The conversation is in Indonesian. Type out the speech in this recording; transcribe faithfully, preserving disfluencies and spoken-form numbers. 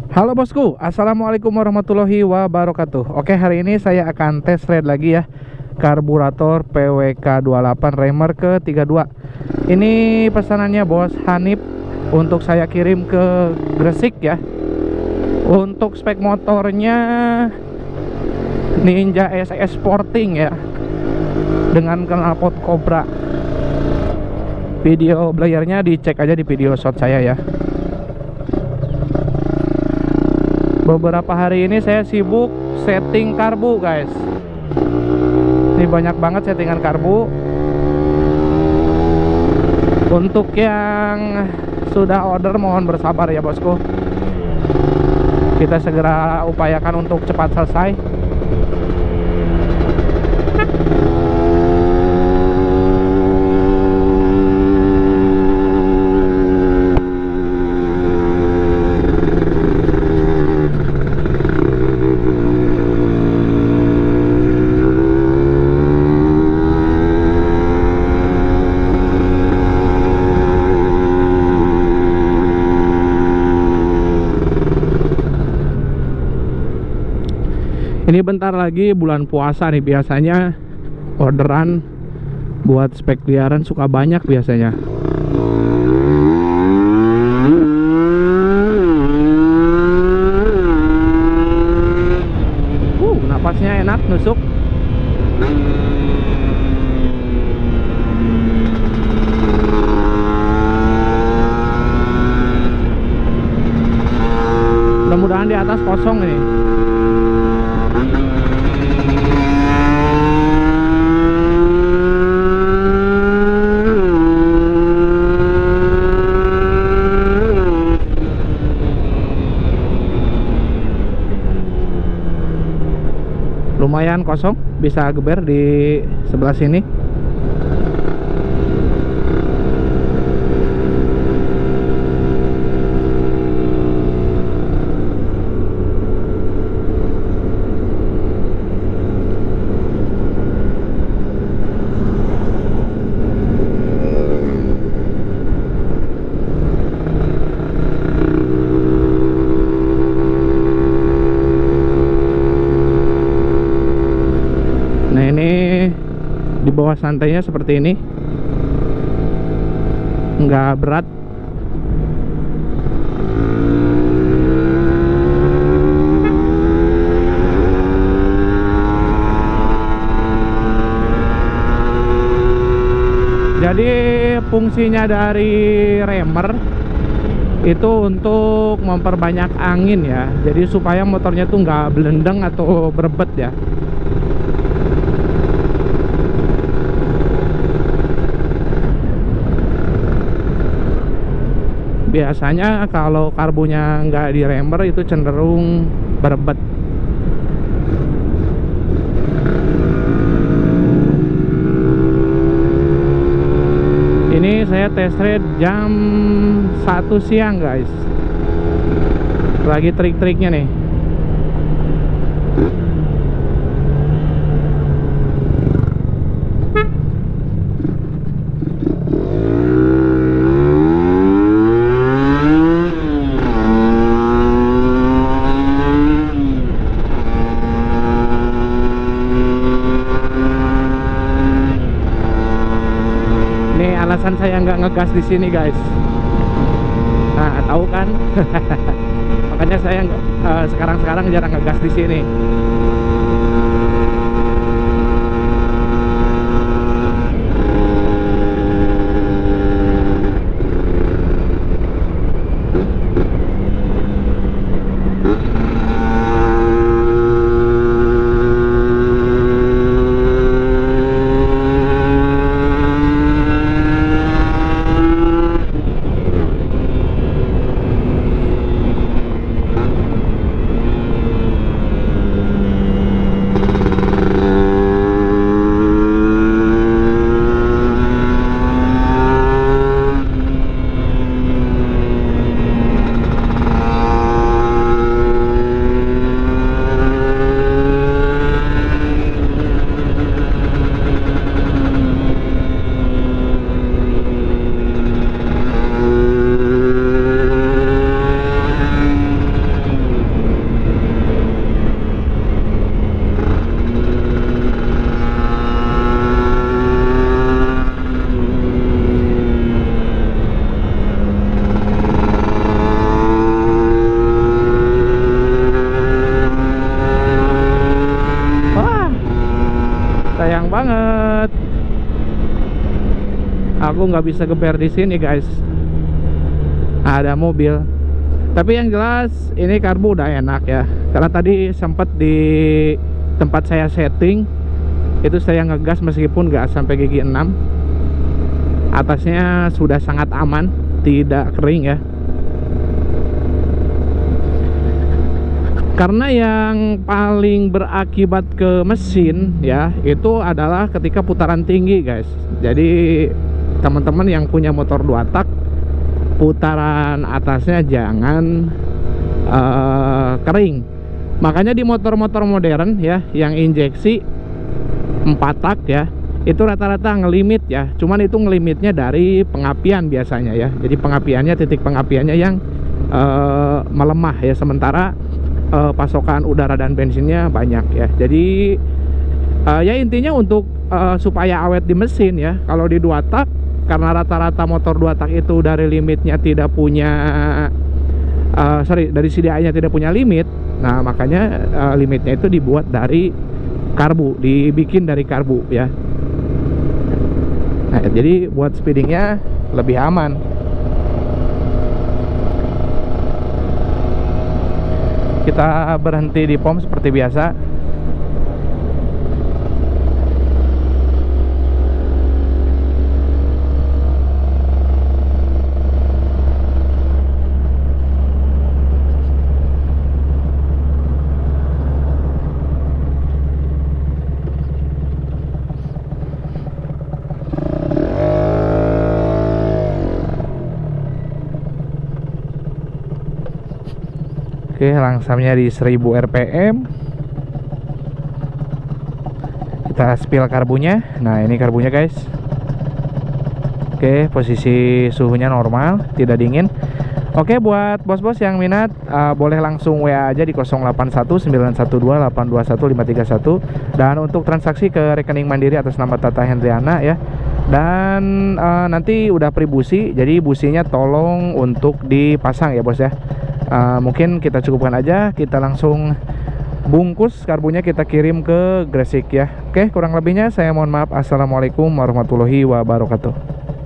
Halo bosku, assalamualaikum warahmatullahi wabarakatuh. Oke, hari ini saya akan test ride lagi ya karburator P W K dua puluh delapan Reimer ke tiga puluh dua. Ini pesanannya bos Hanif untuk saya kirim ke Gresik ya. Untuk spek motornya Ninja S S Sporting ya, dengan knalpot Cobra. Video playernya dicek aja di video shot saya ya. Beberapa hari ini saya sibuk setting karbu guys. Ini banyak banget settingan karbu. Untuk yang sudah order mohon bersabar ya bosku. Kita segera upayakan untuk cepat selesai. Ini bentar lagi bulan puasa nih, biasanya orderan buat spek liaran suka banyak biasanya. Uh, napasnya enak, nusuk. Mudah-mudahan di atas kosong nih. Lumayan kosong, bisa geber di sebelah sini. Nah ini di bawah santainya seperti ini, nggak berat. Jadi fungsinya dari remer itu untuk memperbanyak angin ya, jadi supaya motornya tuh nggak belendeng atau berebet ya. Biasanya kalau karbunya nggak di remer itu cenderung berebet. Ini saya test ride jam satu siang guys. Lagi trik-triknya nih. Alasan saya nggak ngegas di sini guys. Nah, tahu kan? Makanya saya uh, sekarang-sekarang jarang ngegas di sini. aku nggak bisa geber di sini guys, ada mobil. Tapi yang jelas ini karbu udah enak ya, karena tadi sempat di tempat saya setting itu saya ngegas meskipun nggak sampai gigi enam. Atasnya sudah sangat aman, tidak kering ya. Karena yang paling berakibat ke mesin ya itu adalah ketika putaran tinggi guys. Jadi teman-teman yang punya motor dua tak, putaran atasnya jangan uh, kering. Makanya di motor-motor modern ya yang injeksi empat tak ya, itu rata-rata ngelimit ya. Cuman itu ngelimitnya dari pengapian biasanya ya. Jadi pengapiannya, titik pengapiannya yang uh, melemah ya. Sementara uh, pasokan udara dan bensinnya banyak ya. Jadi uh, ya intinya untuk uh, supaya awet di mesin ya, kalau di dua tak, karena rata-rata motor dua tak itu dari limitnya tidak punya uh, sorry dari C D I nya tidak punya limit. Nah makanya uh, limitnya itu dibuat dari karbu, dibikin dari karbu ya. Nah jadi buat speedingnya lebih aman. Kita berhenti di pom seperti biasa. Oke, langsamnya di seribu R P M. Kita spill karbunya. Nah, ini karbunya, guys. Oke, posisi suhunya normal, tidak dingin. Oke, buat bos-bos yang minat uh, boleh langsung W A aja di nol delapan satu sembilan satu dua delapan dua satu lima tiga satu. Dan untuk transaksi ke rekening Mandiri atas nama Tata Hendriana ya. Dan uh, nanti udah pre-busi, jadi businya tolong untuk dipasang ya, bos ya. Uh, mungkin kita cukupkan aja, kita langsung bungkus karbunya, kita kirim ke Gresik ya. Oke, kurang lebihnya saya mohon maaf. Assalamualaikum warahmatullahi wabarakatuh.